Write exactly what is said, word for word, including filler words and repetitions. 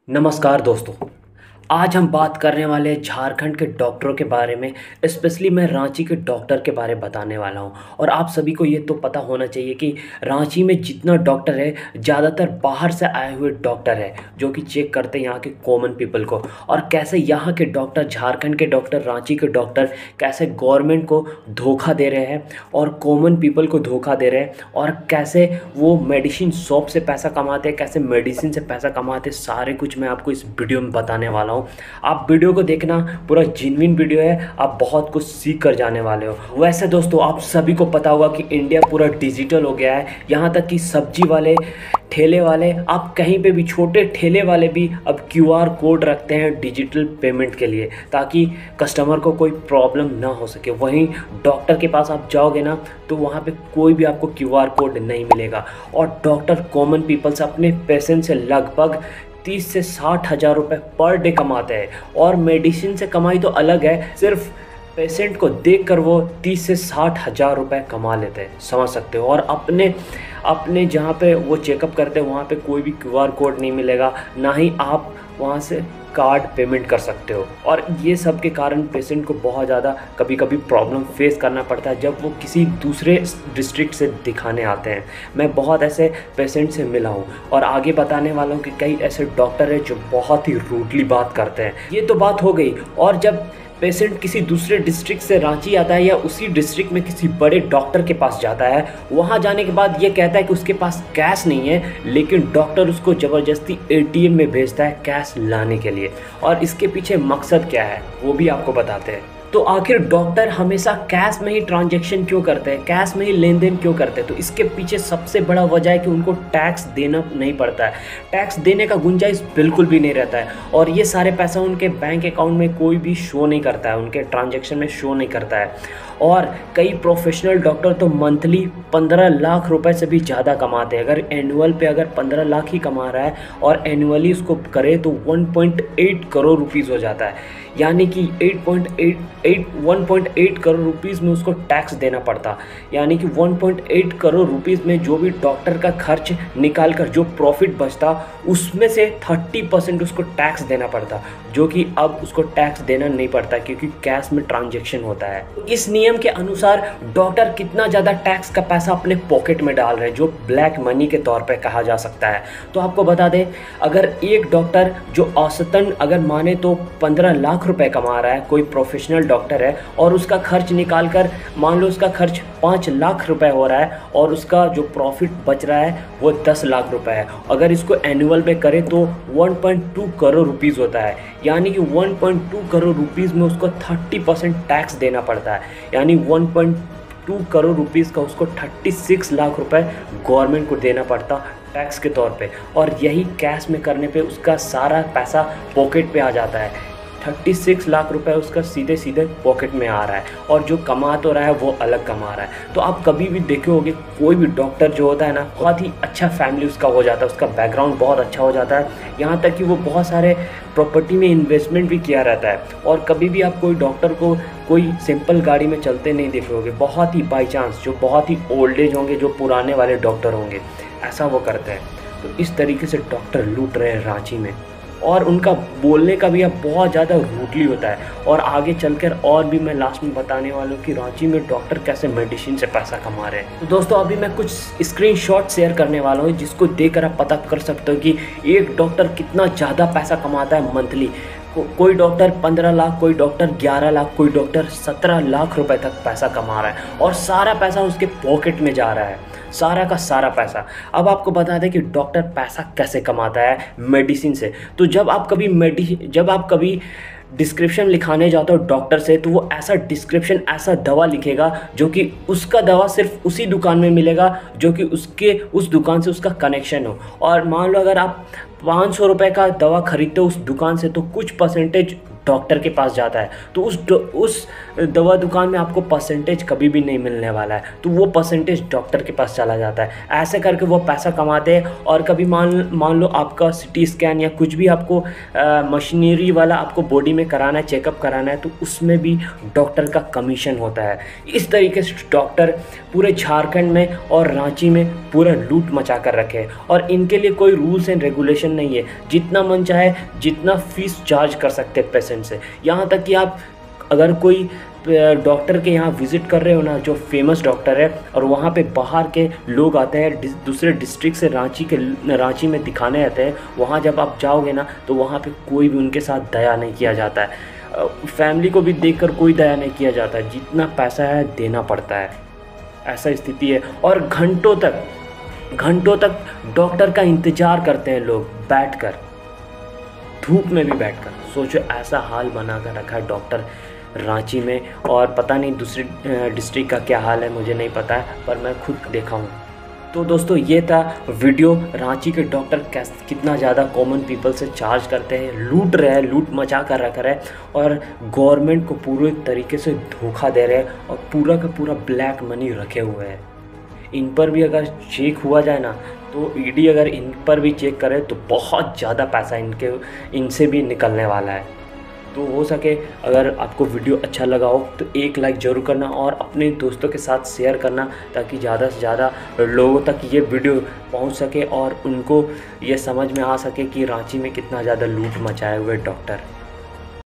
नमस्कार दोस्तों। आज हम बात करने वाले हैं झारखंड के डॉक्टरों के बारे में। स्पेशली मैं रांची के डॉक्टर के बारे में बताने वाला हूं। और आप सभी को ये तो पता होना चाहिए कि रांची में जितना डॉक्टर है ज़्यादातर बाहर से आए हुए डॉक्टर है, जो कि चेक करते हैं यहाँ के कॉमन पीपल को। और कैसे यहाँ के डॉक्टर, झारखंड के डॉक्टर, रांची के डॉक्टर कैसे गवर्नमेंट को धोखा दे रहे हैं और कॉमन पीपल को धोखा दे रहे हैं, और कैसे वो मेडिसिन शॉप से पैसा कमाते हैं, कैसे मेडिसिन से पैसा कमाते हैं, सारे कुछ मैं आपको इस वीडियो में बताने वाला हूँ। आप वीडियो को देखना, पूरा जेन्युइन वीडियो है, आप बहुत कुछ सीख कर जाने वाले हो। वैसे दोस्तों, आप सभी को पता होगा कि इंडिया पूरा डिजिटल हो गया है। यहाँ तक कि सब्जी वाले, ठेले वाले, आप कहीं पे भी, छोटे ठेले वाले भी अब क्यू आर कोड रखते हैं डिजिटल पेमेंट के लिए, ताकि कस्टमर को कोई प्रॉब्लम ना हो सके। वहीं डॉक्टर के पास आप जाओगे ना, तो वहाँ पे कोई भी आपको क्यू आर कोड नहीं मिलेगा। और डॉक्टर कॉमन पीपल से, अपने पेशेंट से लगभग तीस से साठ हज़ार रुपये पर डे कमाते हैं। और मेडिसिन से कमाई तो अलग है, सिर्फ पेशेंट को देखकर वो तीस से साठ हज़ार रुपये कमा लेते हैं, समझ सकते हो। और अपने अपने जहाँ पे वो चेकअप करते हैं वहाँ पे कोई भी क्यू आर कोड नहीं मिलेगा, ना ही आप वहाँ से कार्ड पेमेंट कर सकते हो। और ये सब के कारण पेशेंट को बहुत ज़्यादा कभी कभी प्रॉब्लम फेस करना पड़ता है जब वो किसी दूसरे डिस्ट्रिक्ट से दिखाने आते हैं। मैं बहुत ऐसे पेशेंट से मिला हूँ और आगे बताने वाला हूँ कि कई ऐसे डॉक्टर हैं जो बहुत ही रूडली बात करते हैं। ये तो बात हो गई। और जब पेशेंट किसी दूसरे डिस्ट्रिक्ट से रांची आता है या उसी डिस्ट्रिक्ट में किसी बड़े डॉक्टर के पास जाता है, वहाँ जाने के बाद ये कहता है कि उसके पास कैश नहीं है, लेकिन डॉक्टर उसको ज़बरदस्ती ए टी एम में भेजता है कैश लाने के लिए। और इसके पीछे मकसद क्या है वो भी आपको बताते हैं। तो आखिर डॉक्टर हमेशा कैश में ही ट्रांजैक्शन क्यों करते हैं, कैश में ही लेन देन क्यों करते हैं? तो इसके पीछे सबसे बड़ा वजह है कि उनको टैक्स देना नहीं पड़ता है। टैक्स देने का गुंजाइश बिल्कुल भी नहीं रहता है। और ये सारे पैसा उनके बैंक अकाउंट में कोई भी शो नहीं करता है, उनके ट्रांजैक्शन में शो नहीं करता है। और कई प्रोफेशनल डॉक्टर तो मंथली पंद्रह लाख रुपए से भी ज़्यादा कमाते हैं। अगर एनुअल पे अगर पंद्रह लाख ही कमा रहा है और एनुअली उसको करे तो one point eight crore rupees हो जाता है। यानी कि eight point eight eight one point eight crore rupees में उसको टैक्स देना पड़ता। यानी कि one point eight crore rupees में जो भी डॉक्टर का खर्च निकाल कर जो प्रॉफिट बचता, उसमें से थर्टी परसेंट उसको टैक्स देना पड़ता, जो कि अब उसको टैक्स देना नहीं पड़ता क्योंकि कैश में ट्रांजैक्शन होता है। इस नियम के अनुसार डॉक्टर कितना ज़्यादा टैक्स का पैसा अपने पॉकेट में डाल रहे हैं, जो ब्लैक मनी के तौर पे कहा जा सकता है। तो आपको बता दें, अगर एक डॉक्टर जो औसतन अगर माने तो पंद्रह लाख रुपए कमा रहा है, कोई प्रोफेशनल डॉक्टर है, और उसका खर्च निकाल कर मान लो उसका खर्च पाँच लाख रुपए हो रहा है और उसका जो प्रॉफिट बच रहा है वो दस लाख रुपए है। अगर इसको एनुअल पे करें तो one point two crore rupees होता है। यानी कि one point two crore rupees में उसको थर्टी परसेंट टैक्स देना पड़ता है। यानी one point two crore rupees का उसको छत्तीस लाख रुपए गवर्नमेंट को देना पड़ता टैक्स के तौर पे। और यही कैश में करने पे उसका सारा पैसा पॉकेट पे आ जाता है। छत्तीस लाख रुपए उसका सीधे सीधे पॉकेट में आ रहा है, और जो कमा तो रहा है वो अलग कमा रहा है। तो आप कभी भी देखे होगे, कोई भी डॉक्टर जो होता है ना, बहुत ही अच्छा फैमिली उसका हो जाता है, उसका बैकग्राउंड बहुत अच्छा हो जाता है। यहाँ तक कि वो बहुत सारे प्रॉपर्टी में इन्वेस्टमेंट भी किया रहता है। और कभी भी आप कोई डॉक्टर को कोई सिंपल गाड़ी में चलते नहीं देखे होगे। बहुत ही बाई चांस जो बहुत ही ओल्ड एज होंगे, जो पुराने वाले डॉक्टर होंगे, ऐसा वो करते हैं। तो इस तरीके से डॉक्टर लूट रहे हैं रांची में। और उनका बोलने का भी अब बहुत ज़्यादा रूडली होता है। और आगे चलकर और भी मैं लास्ट में बताने वाला हूँ कि रांची में डॉक्टर कैसे मेडिसिन से पैसा कमा रहे हैं। तो दोस्तों, अभी मैं कुछ स्क्रीनशॉट शेयर करने वाला हूँ जिसको देखकर आप पता कर सकते हो कि एक डॉक्टर कितना ज़्यादा पैसा कमाता है मंथली। को, कोई डॉक्टर पंद्रह लाख, कोई डॉक्टर ग्यारह लाख, कोई डॉक्टर सत्रह लाख रुपए तक पैसा कमा रहा है। और सारा पैसा उसके पॉकेट में जा रहा है, सारा का सारा पैसा। अब आपको बता दें कि डॉक्टर पैसा कैसे कमाता है मेडिसिन से। तो जब आप कभी मेडि जब आप कभी डिस्क्रिप्शन लिखाने जाते हो डॉक्टर से, तो वो ऐसा डिस्क्रिप्शन, ऐसा दवा लिखेगा जो कि उसका दवा सिर्फ उसी दुकान में मिलेगा जो कि उसके उस दुकान से उसका कनेक्शन हो। और मान लो अगर आप पाँच सौ रुपये का दवा खरीदते हो उस दुकान से, तो कुछ परसेंटेज डॉक्टर के पास जाता है तो उस उस दवा दुकान में आपको परसेंटेज कभी भी नहीं मिलने वाला है, तो वो परसेंटेज डॉक्टर के पास चला जाता है। ऐसे करके वो पैसा कमाते हैं। और कभी मान मान लो आपका सिटी स्कैन या कुछ भी आपको मशीनरी वाला आपको बॉडी में कराना है, चेकअप कराना है, तो उसमें भी डॉक्टर का कमीशन होता है। इस तरीके से डॉक्टर पूरे झारखंड में और रांची में पूरा लूट मचा कर रखे हैं और इनके लिए कोई रूल्स एंड रेगुलेशन नहीं है। जितना मन चाहे जितना फीस चार्ज कर सकते हैं पेशेंट से। यहाँ तक कि आप अगर कोई डॉक्टर के यहाँ विज़िट कर रहे हो ना, जो फेमस डॉक्टर है, और वहाँ पे बाहर के लोग आते हैं दूसरे डिस्ट्रिक्ट से रांची के रांची में दिखाने आते हैं, वहाँ जब आप जाओगे ना तो वहाँ पे कोई भी उनके साथ दया नहीं किया जाता है। फैमिली को भी देखकर कोई दया नहीं किया जाता है। जितना पैसा है देना पड़ता है, ऐसा स्थिति है। और घंटों तक घंटों तक डॉक्टर का इंतज़ार करते हैं लोग बैठकर, धूप में भी बैठकर। सोचो ऐसा हाल बना कर रखा है डॉक्टर रांची में। और पता नहीं दूसरी डिस्ट्रिक्ट का क्या हाल है, मुझे नहीं पता है, पर मैं खुद देखा हूँ। तो दोस्तों ये था वीडियो, रांची के डॉक्टर कैस कितना ज़्यादा कॉमन पीपल से चार्ज करते हैं, लूट रहे हैं, लूट मचा कर रख रहे हैं और गवर्नमेंट को पूरे तरीके से धोखा दे रहे हैं और पूरा का पूरा ब्लैक मनी रखे हुए हैं। इन पर भी अगर चेक हुआ जाए ना, तो ईडी अगर इन पर भी चेक करे तो बहुत ज़्यादा पैसा इनके इनसे भी निकलने वाला है। तो हो सके अगर आपको वीडियो अच्छा लगा हो तो एक लाइक ज़रूर करना और अपने दोस्तों के साथ शेयर करना, ताकि ज़्यादा से ज़्यादा लोगों तक ये वीडियो पहुंच सके और उनको ये समझ में आ सके कि रांची में कितना ज़्यादा लूट मचाए हुए डॉक्टर।